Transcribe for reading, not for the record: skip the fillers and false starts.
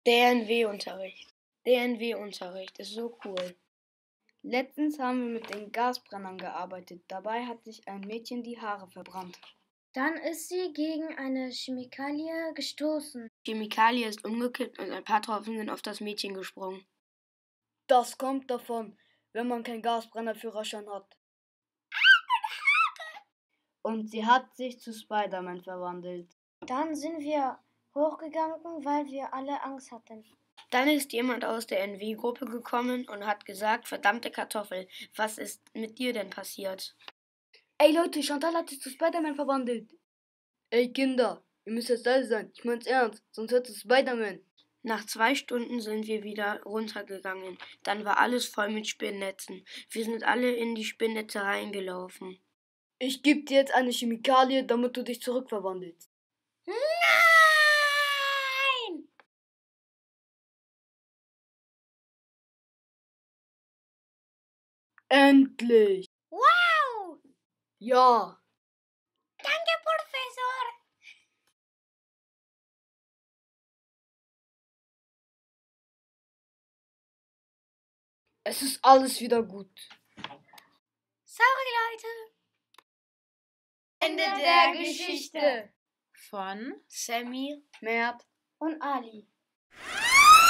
DNW-Unterricht. DNW-Unterricht ist so cool. Letztens haben wir mit den Gasbrennern gearbeitet. Dabei hat sich ein Mädchen die Haare verbrannt. Dann ist sie gegen eine Chemikalie gestoßen. Die Chemikalie ist umgekippt und ein paar Tropfen sind auf das Mädchen gesprungen. Das kommt davon, wenn man keinen Gasbrennerführerschein hat. Und sie hat sich zu Spider-Man verwandelt. Dann sind wir hochgegangen, weil wir alle Angst hatten. Dann ist jemand aus der NW-Gruppe gekommen und hat gesagt, verdammte Kartoffel, was ist mit dir denn passiert? Ey Leute, Chantal hat sich zu Spider-Man verwandelt. Ey Kinder, ihr müsst jetzt leise sein. Ich mein's ernst, sonst hört es Spider-Man. Nach 2 Stunden sind wir wieder runtergegangen. Dann war alles voll mit Spinnnetzen. Wir sind alle in die Spinnnetze reingelaufen. Ich geb dir jetzt eine Chemikalie, damit du dich zurückverwandelst. Nein! Endlich! Wow! Ja! Danke, Professor! Es ist alles wieder gut. Sorry, Leute! Ende der Geschichte. Von Sammy, Mert Und Ali.